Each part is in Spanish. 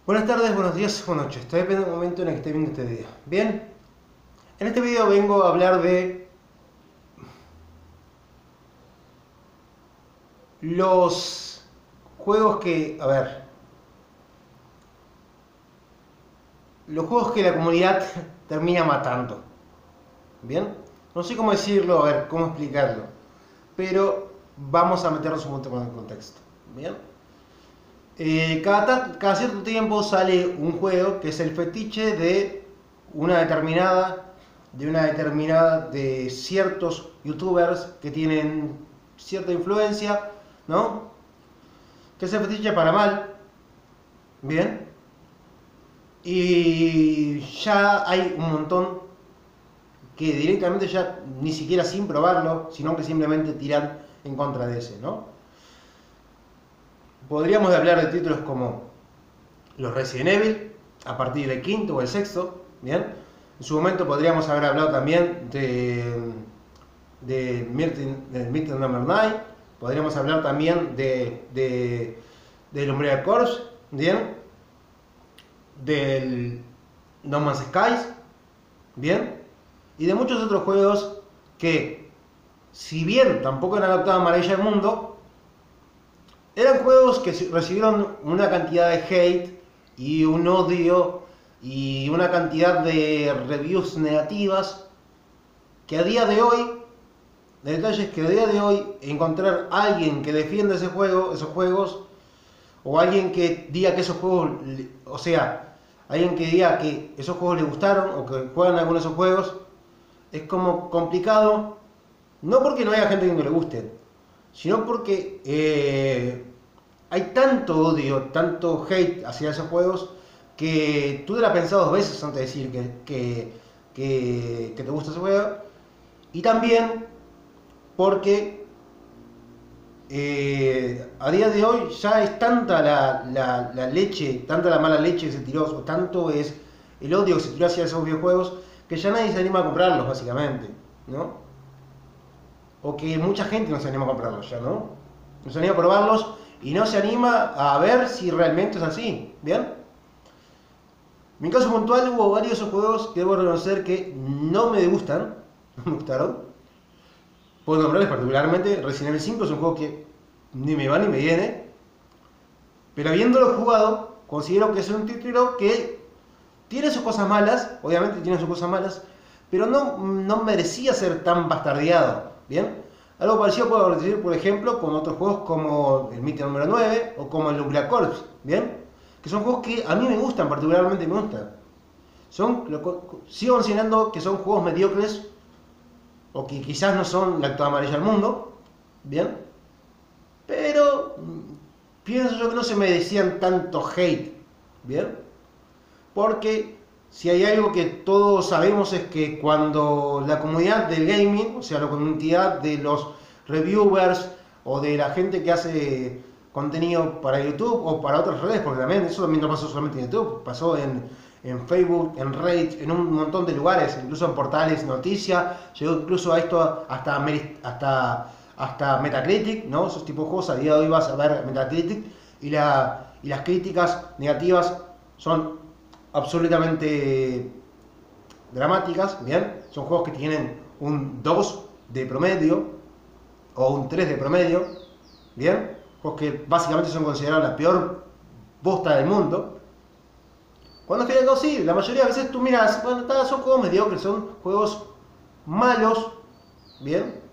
Buenas tardes, buenos días o noches, está depende del momento en el que esté viendo este video. Bien, en este video vengo a hablar de los juegos los juegos que la comunidad termina matando. Bien, no sé cómo decirlo, cómo explicarlo, pero vamos a meternos un poco en el contexto. Bien, cada cierto tiempo sale un juego que es el fetiche de de ciertos youtubers que tienen cierta influencia, ¿no? Que es el fetiche para mal, bien, y ya hay un montón que directamente ya ni siquiera sin probarlo, sino que simplemente tiran en contra de ese, ¿no? Podríamos hablar de títulos como los Resident Evil, a partir del quinto o el sexto, ¿bien? En su momento podríamos haber hablado también de Mythic Number 9, podríamos hablar también del Umbrella Corps, ¿bien? Del No Man's Skies, ¿bien? Y de muchos otros juegos que, si bien tampoco eran la octava maravilla del mundo, eran juegos que recibieron una cantidad de hate y un odio y una cantidad de reviews negativas que a día de hoy, el detalle es que a día de hoy encontrar a alguien que defienda esos juegos, o alguien que diga que esos juegos, o sea, alguien que diga que esos juegos le gustaron o que juegan algunos de esos juegos, es como complicado, no porque no haya gente que no le guste, sino porque hay tanto odio, tanto hate hacia esos juegos, que tú te la has pensado dos veces antes de decir que te gusta ese juego. Y también porque a día de hoy ya es tanta la leche, tanta la mala leche que se tiró, o tanto es el odio que se tiró hacia esos videojuegos, que ya nadie se anima a comprarlos, básicamente, ¿no? O que mucha gente no se anima a comprarlos ya, ¿no? No se anima a probarlos y no se anima a ver si realmente es así, ¿bien? En mi caso puntual hubo varios esos juegos que debo reconocer que no me gustan, no me gustaron. Puedo nombrarles particularmente Resident Evil 5, es un juego que ni me va ni me viene, pero habiéndolo jugado, considero que es un título que tiene sus cosas malas, obviamente tiene sus cosas malas, pero no merecía ser tan bastardeado, ¿bien? Algo parecido puedo decir, por ejemplo, con otros juegos como el Mythic número 9 o como el Umbrella Corps, ¿bien? Que son juegos que a mí me gustan, particularmente me gustan. Sigo considerando que son juegos mediocres o que quizás no son la octava amarilla del mundo, ¿bien? Pero pienso yo que no se merecían tanto hate, ¿bien? Porque si hay algo que todos sabemos es que cuando la comunidad del gaming, o sea, la comunidad de los reviewers o de la gente que hace contenido para YouTube o para otras redes, porque también eso también no pasó solamente en YouTube, pasó en Facebook, en Reddit, en un montón de lugares, incluso en portales de noticias, llegó incluso a esto hasta Metacritic, ¿no? Esos tipos de juegos, a día de hoy vas a ver Metacritic y las críticas negativas son absolutamente dramáticas, ¿bien? Son juegos que tienen un 2 de promedio o un 3 de promedio, ¿bien? Juegos que básicamente son considerados la peor bosta del mundo. Cuando al final sí, la mayoría de veces tú miras, bueno, son juegos mediocres, son juegos malos, ¿bien?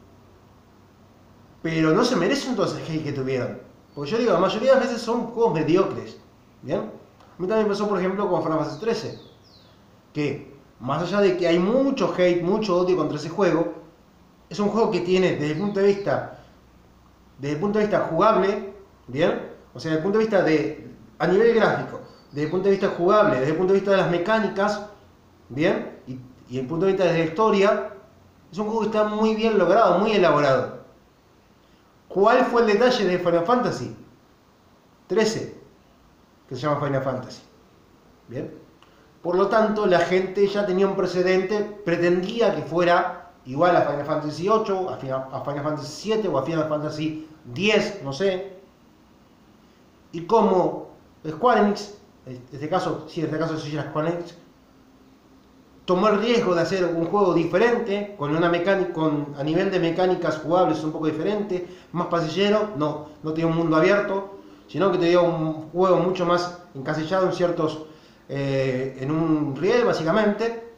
Pero no se merecen todo ese hate que tuvieron. Porque yo digo, la mayoría de las veces son juegos mediocres, ¿bien? A mí también me pasó, por ejemplo, con Final Fantasy XIII, que más allá de que hay mucho hate, mucho odio contra ese juego, es un juego que tiene desde el punto de vista jugable, ¿bien? O sea, desde el punto de vista a nivel gráfico, desde el punto de vista jugable, desde el punto de vista de las mecánicas, ¿bien? Y desde el punto de vista de la historia, es un juego que está muy bien logrado, muy elaborado. ¿Cuál fue el detalle de Final Fantasy XIII? Que se llama Final Fantasy. ¿Bien? Por lo tanto, la gente ya tenía un precedente, pretendía que fuera igual a Final Fantasy VIII, a Final Fantasy VII o a Final Fantasy X, no sé. Y como Square Enix en este caso, sí, en este caso Socialist Connect, tomó el riesgo de hacer un juego diferente, con una mecánica, a nivel de mecánicas jugables un poco diferente, más pasillero, no tenía un mundo abierto, sino que tenía un juego mucho más encasillado en ciertos, en un riel básicamente.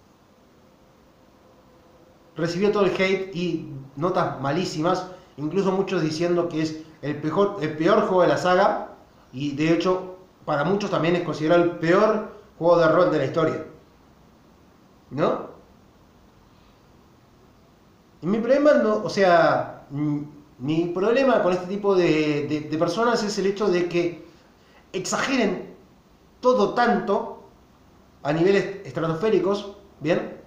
Recibió todo el hate y notas malísimas, incluso muchos diciendo que es el peor juego de la saga, y de hecho para muchos también es considerado el peor juego de rol de la historia, ¿no? Y mi problema no, o sea, mi problema con este tipo de personas es el hecho de que exageren todo tanto a niveles estratosféricos, ¿bien?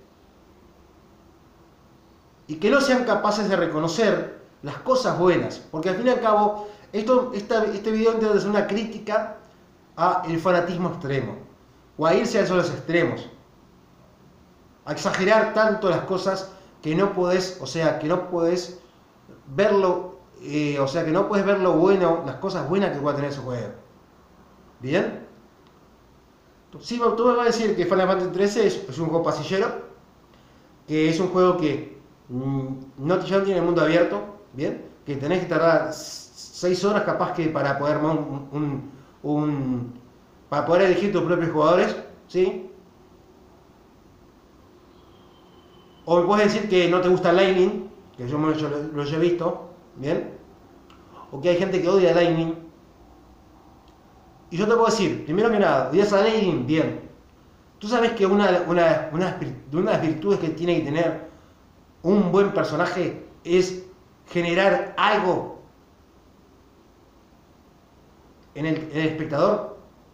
Y que no sean capaces de reconocer las cosas buenas, porque al fin y al cabo este video intenta ser una crítica a el fanatismo extremo, o a irse a esos extremos, a exagerar tanto las cosas que no podés, o sea, que no podés verlo, o sea, que no podés ver lo bueno, las cosas buenas que pueda tener ese juego. ¿Bien? Sí, tú me vas a decir que Final Fantasy XIII es un juego pasillero, que es un juego que ya no tiene mundo abierto, ¿bien? Que tenés que tardar 6 horas capaz que para poder para poder elegir tus propios jugadores, ¿sí? O me puedes decir que no te gusta Lightning, que yo lo he visto, ¿bien? O que hay gente que odia Lightning. Y yo te puedo decir, primero que nada, odias a Lightning, bien. Tú sabes que una de las virtudes que tiene que tener un buen personaje es generar algo en el espectador.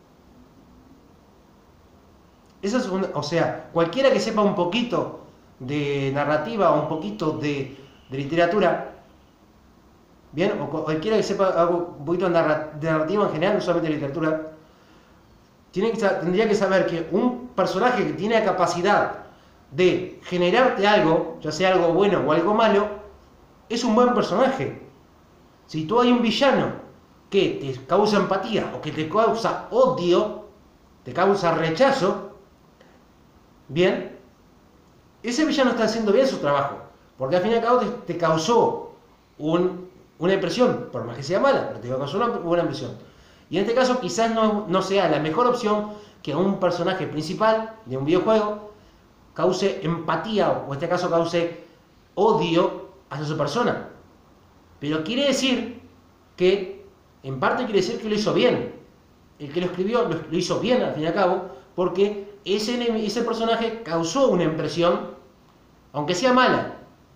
Eso es o sea, cualquiera que sepa un poquito de narrativa o un poquito de literatura, bien, o cualquiera que sepa algo, un poquito de narrativa en general, no solamente de literatura, tendría que saber que un personaje que tiene la capacidad de generarte algo, ya sea algo bueno o algo malo, es un buen personaje. Si tú hay un villano que te causa empatía o que te causa odio, te causa rechazo, bien, ese villano está haciendo bien su trabajo, porque al fin y al cabo te causó una impresión, por más que sea mala, pero te causó una buena impresión. Y en este caso quizás no sea la mejor opción que un personaje principal de un videojuego cause empatía, o en este caso cause odio hacia su persona. Pero quiere decir que, en parte quiere decir que lo hizo bien. El que lo escribió lo hizo bien al fin y al cabo, porque ese personaje causó una impresión, aunque sea mala.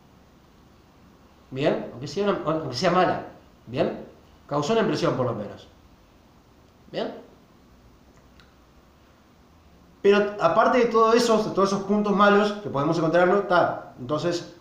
¿Bien? Aunque sea mala. ¿Bien? Causó una impresión por lo menos. ¿Bien? Pero aparte de todos esos puntos malos que podemos encontrarlo, está. Entonces,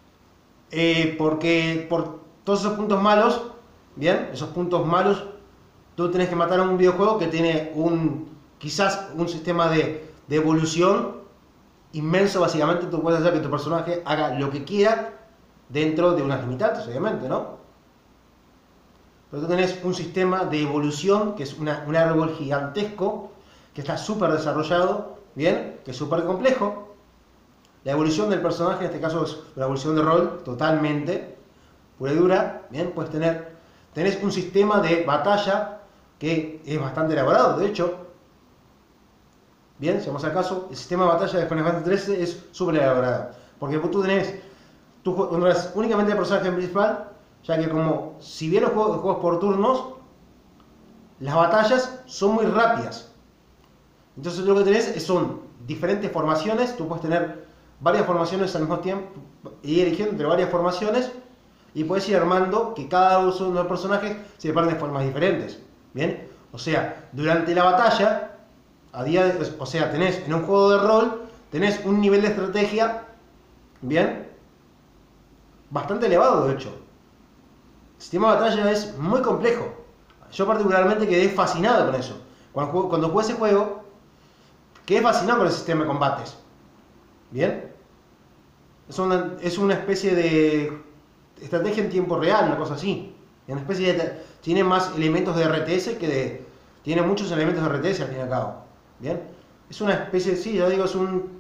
porque por todos esos puntos malos, bien, esos puntos malos, tú tenés que matar a un videojuego que tiene quizás un sistema de evolución inmenso. Básicamente tú puedes hacer que tu personaje haga lo que quiera dentro de unas limitantes, obviamente, ¿no? Pero tú tenés un sistema de evolución que es un árbol gigantesco, que está súper desarrollado, ¿bien? Que es súper complejo. La evolución del personaje, en este caso es una evolución de rol totalmente pura y dura, ¿bien? Tenés un sistema de batalla que es bastante elaborado, de hecho. Bien, si vamos al caso, el sistema de batalla de Final Fantasy XIII es súper elaborado, porque tú controlas únicamente el personaje principal, ya que como, si bien los juegos por turnos, las batallas son muy rápidas. Entonces lo que tenés son diferentes formaciones, tú puedes tener varias formaciones al mismo tiempo, y ir eligiendo entre varias formaciones, y puedes ir armando que cada uno de los personajes se preparen de formas diferentes. Bien, o sea, durante la batalla, o sea, tenés en un juego de rol, tenés un nivel de estrategia, bien, bastante elevado de hecho. El sistema de batalla es muy complejo. Yo particularmente quedé fascinado con eso. Cuando jugué ese juego, quedé fascinado con el sistema de combates. ¿Bien? Es una especie de estrategia en tiempo real, una cosa así. Tiene más elementos de RTS que Tiene muchos elementos de RTS al fin y al cabo. Bien. Es una especie, sí, ya digo, es un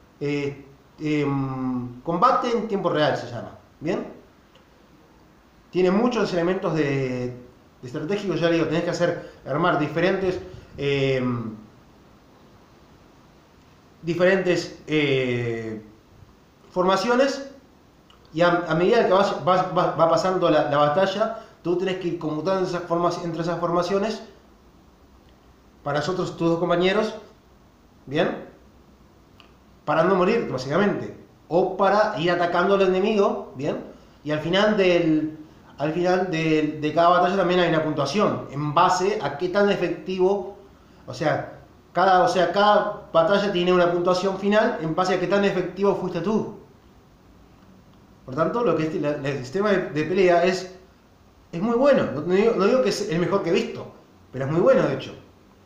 combate en tiempo real se llama. Bien. Tiene muchos elementos de estratégicos, ya digo, tenés que armar diferentes formaciones, y a medida que va pasando la batalla, tú tenés que ir conmutando entre esas formaciones para nosotros, tus dos compañeros, ¿bien? Para no morir, básicamente, o para ir atacando al enemigo, ¿bien? Y al final de cada batalla también hay una puntuación en base a qué tan efectivo, cada batalla tiene una puntuación final en base a qué tan efectivo fuiste tú. Por tanto, lo que es el sistema de pelea es muy bueno. No digo que es el mejor que he visto, pero es muy bueno, de hecho.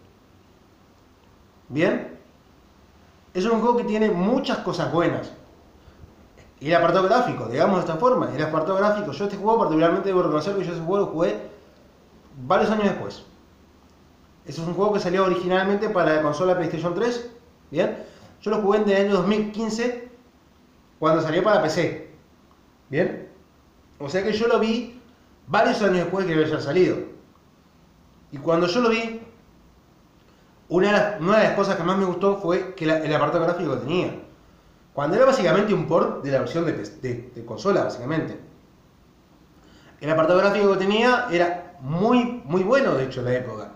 Bien. Es un juego que tiene muchas cosas buenas. Y el apartado gráfico, digamos de esta forma, el apartado gráfico, yo este juego particularmente debo reconocer que yo ese juego lo jugué varios años después. Ese es un juego que salió originalmente para la consola PlayStation 3, ¿bien? Yo lo jugué en el año 2015, cuando salió para PC, ¿bien? O sea que yo lo vi varios años después de que haya salido. Y cuando yo lo vi, una de las cosas que más me gustó fue que el apartado gráfico que tenía. Cuando era básicamente un port de la versión de consola, básicamente. El apartado gráfico que tenía era muy, muy bueno, de hecho, en la época.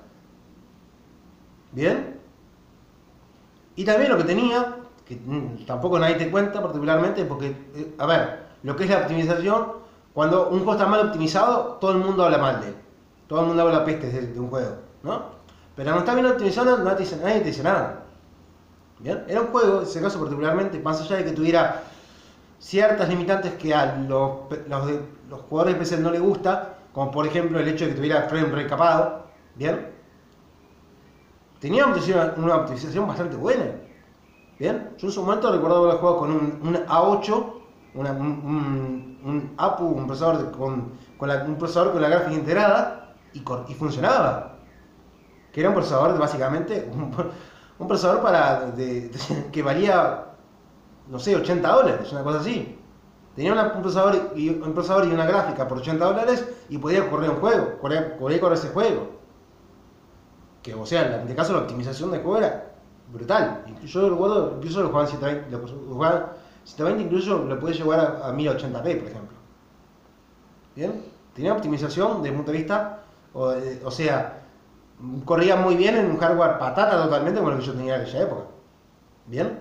¿Bien? Y también lo que tenía, que tampoco nadie te cuenta particularmente, porque, a ver, lo que es la optimización, cuando un juego está mal optimizado, todo el mundo habla mal de él. Todo el mundo habla pestes de un juego, ¿no? Pero cuando está bien optimizado, nadie te dice nada. ¿Bien? Era un juego, en ese caso particularmente, más allá de que tuviera ciertas limitantes que a los jugadores de PC no les gusta, como por ejemplo el hecho de que tuviera frame rate capado, ¿bien? Tenía una optimización bastante buena, ¿bien? Yo en su momento recuerdo haber jugado con un A8, un APU, un procesador un procesador con la gráfica integrada, y funcionaba. Que era un procesador básicamente un procesador que valía, no sé, $80, una cosa así. Tenía un procesador y una gráfica por $80 y podía correr un juego, podía correr ese juego. Que, o sea, en este caso la optimización del juego era brutal. Yo recuerdo, incluso lo jugaba en 720, incluso lo podía llevar a 1080p, por ejemplo. ¿Bien? Tenía optimización desde el punto de vista, o sea, corría muy bien en un hardware patata totalmente como lo que yo tenía en aquella época. ¿Bien?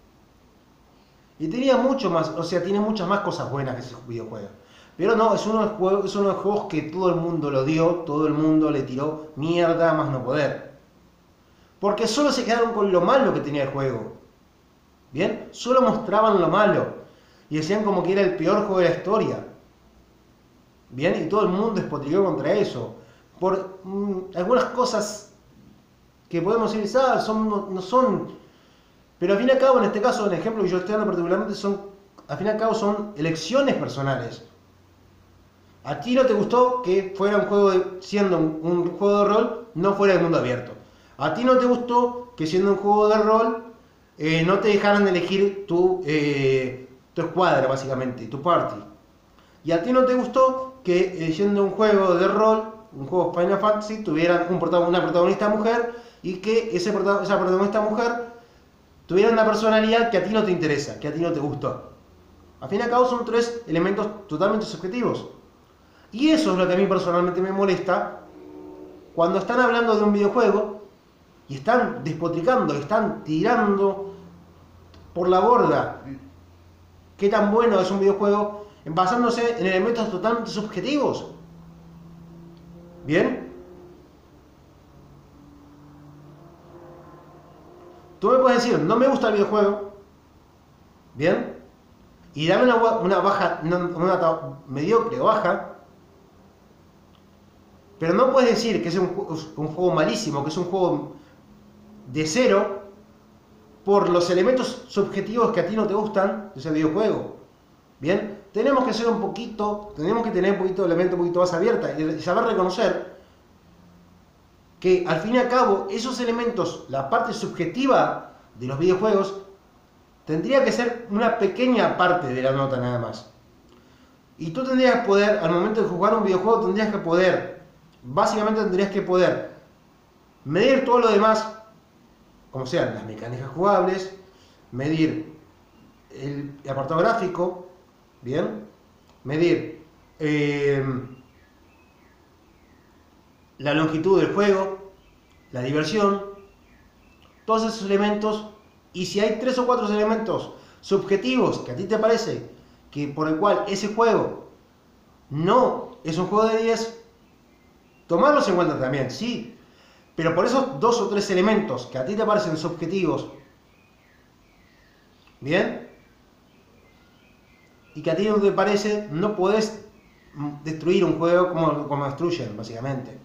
Y tenía mucho más, o sea, tiene muchas más cosas buenas que ese videojuego. Pero no, es uno de los juegos que todo el mundo lo dio, todo el mundo le tiró mierda más no poder. Porque solo se quedaron con lo malo que tenía el juego. ¿Bien? Solo mostraban lo malo. Y decían como que era el peor juego de la historia. ¿Bien? Y todo el mundo despotricó contra eso. Por algunas cosas que podemos decir, no son, pero al fin y al cabo, en este caso, el ejemplo que yo estoy dando particularmente al fin y al cabo son elecciones personales. A ti no te gustó que fuera un juego siendo un juego de rol, no fuera de mundo abierto. A ti no te gustó que siendo un juego de rol, no te dejaran elegir tu escuadra, básicamente, tu party. Y a ti no te gustó que siendo un juego de rol, un juego Final Fantasy, tuvieran una protagonista mujer y que esa protagonista mujer tuviera una personalidad que a ti no te interesa, que a ti no te gustó. Al fin y al cabo son tres elementos totalmente subjetivos. Y eso es lo que a mí personalmente me molesta cuando están hablando de un videojuego y están despotricando, están tirando por la borda qué tan bueno es un videojuego, basándose en elementos totalmente subjetivos. ¿Bien? Tú me puedes decir, no me gusta el videojuego, ¿bien? Y dame una baja, una mediocre o baja, pero no puedes decir que es un juego malísimo, que es un juego de cero, por los elementos subjetivos que a ti no te gustan de ese videojuego. ¿Bien? Tenemos que tener un poquito de mente un poquito más abierta y saber reconocer que al fin y al cabo esos elementos, la parte subjetiva de los videojuegos, tendría que ser una pequeña parte de la nota nada más. Y tú tendrías que poder, al momento de jugar un videojuego, tendrías que poder, básicamente tendrías que poder medir todo lo demás, como sean las mecánicas jugables, medir el apartado gráfico, bien, medir la longitud del juego, la diversión, todos esos elementos. Y si hay 3 o 4 elementos subjetivos que a ti te parece que por el cual ese juego no es un juego de 10, tomarlos en cuenta también, sí. Pero por esos 2 o 3 elementos que a ti te parecen subjetivos, bien, y que a ti no te parece, no podés destruir un juego como destruyen, básicamente.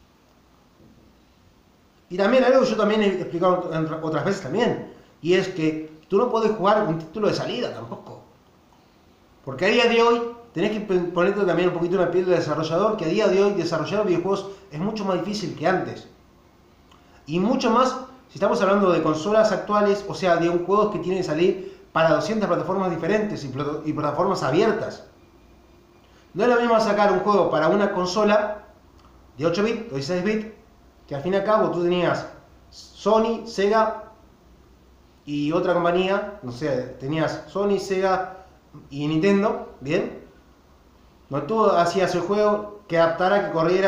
Y también algo que yo también he explicado otras veces también, y es que tú no podés jugar un título de salida tampoco. Porque a día de hoy tenés que ponerte también un poquito en la piel del desarrollador, que a día de hoy desarrollar videojuegos es mucho más difícil que antes. Y mucho más si estamos hablando de consolas actuales, o sea, de un juego que tiene que salir para 200 plataformas diferentes y plataformas abiertas. No es lo mismo sacar un juego para una consola de 8 bits o 16 bits, que al fin y al cabo tú tenías Sony, Sega y otra compañía, no sé, tenías Sony, Sega y Nintendo, ¿bien? No, tú hacías el juego que adaptara, que corriera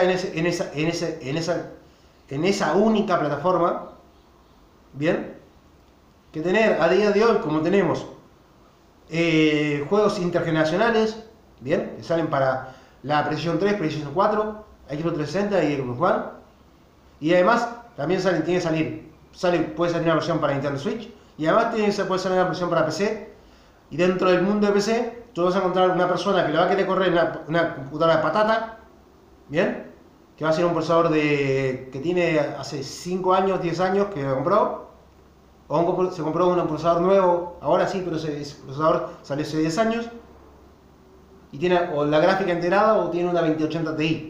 en esa única plataforma, ¿bien? Que tener a día de hoy, como tenemos juegos intergeneracionales, ¿bien? Que salen para la PlayStation 3, PlayStation 4, Xbox 360 y Xbox One. Y además, también tiene que puede salir una versión para Nintendo Switch. Y además puede salir una versión para PC. Y dentro del mundo de PC, tú vas a encontrar una persona que le va a querer correr una computadora de patata, ¿bien? Que va a ser un procesador que tiene hace 5 años, 10 años que lo compró. O se compró un procesador nuevo, ahora sí, pero ese procesador salió hace 10 años. Y tiene o la gráfica integrada o tiene una 2080 Ti.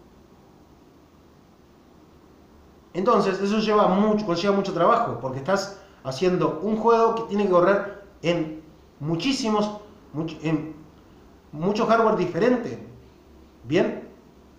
Entonces, eso conlleva mucho trabajo, porque estás haciendo un juego que tiene que correr en mucho hardware diferente. ¿Bien?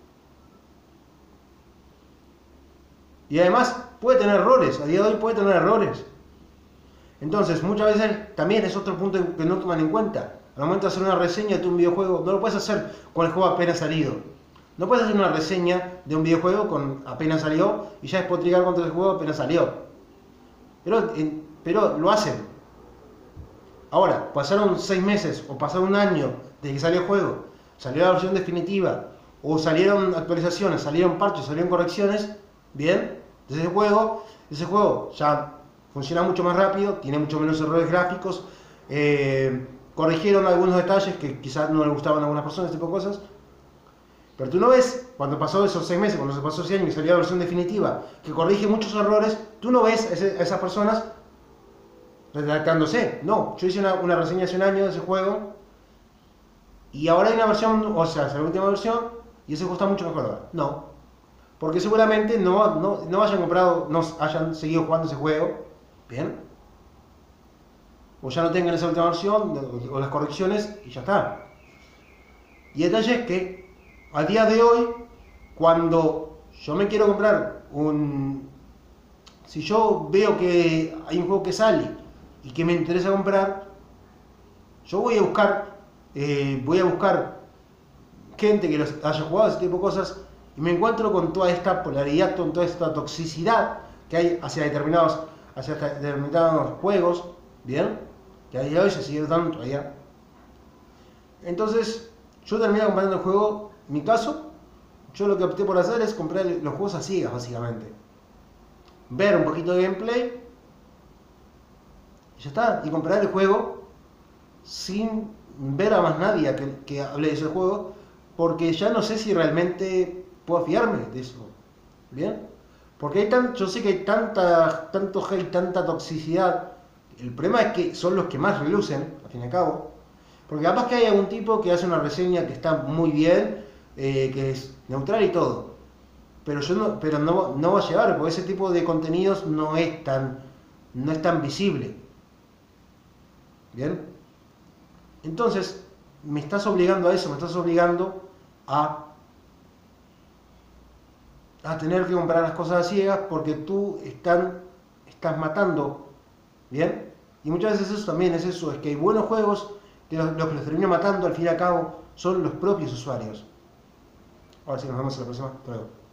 Y además puede tener errores, a día de hoy puede tener errores. Entonces, muchas veces también es otro punto que no toman en cuenta. Al momento de hacer una reseña de un videojuego, no lo puedes hacer con el juego apenas salido. No puedes hacer una reseña de un videojuego con apenas salió y ya despotricar contra el juego apenas salió. Pero lo hacen. Ahora, pasaron 6 meses o pasaron un año desde que salió el juego, salió la versión definitiva, o salieron actualizaciones, salieron parches, salieron correcciones, bien, de ese juego ya funciona mucho más rápido, tiene mucho menos errores gráficos, corrigieron algunos detalles que quizás no le gustaban a algunas personas, este tipo de cosas. Pero tú no ves, cuando pasó esos 6 meses, cuando se pasó ese año y salió la versión definitiva, que corrige muchos errores, tú no ves a esas personas redactándose. No, yo hice una reseña hace un año de ese juego y ahora hay una versión, o sea, es la última versión y ese juego está mucho mejor ahora. No, porque seguramente no hayan comprado, no hayan seguido jugando ese juego, ¿bien? O ya no tengan esa última versión o las correcciones y ya está. Y el detalle es que a día de hoy, cuando yo me quiero comprar si yo veo que hay un juego que sale y que me interesa comprar, yo voy a buscar gente que haya jugado ese tipo de cosas y me encuentro con toda esta polaridad, con toda esta toxicidad que hay hacia determinados juegos, ¿bien? Que a día de hoy se sigue dando todavía. Entonces, yo terminé comprando el juego. En mi caso, yo lo que opté por hacer es comprar los juegos a ciegas, básicamente. Ver un poquito de gameplay y ya está. Y comprar el juego sin ver a más nadie que hable de ese juego, porque ya no sé si realmente puedo fiarme de eso. ¿Bien? Porque yo sé que hay tanto hate, tanta toxicidad. El problema es que son los que más relucen, al fin y al cabo. Porque capaz que hay algún tipo que hace una reseña que está muy bien, que es neutral y todo. pero no va a llegar, porque ese tipo de contenidos no es tan visible. ¿Bien? Entonces, me estás obligando a eso, me estás obligando a tener que comprar las cosas a ciegas porque tú estás matando. ¿Bien? Y muchas veces eso también es eso, es que hay buenos juegos que los que los terminan matando al fin y al cabo son los propios usuarios. Ahora sí, nos vemos en la próxima. Hasta luego.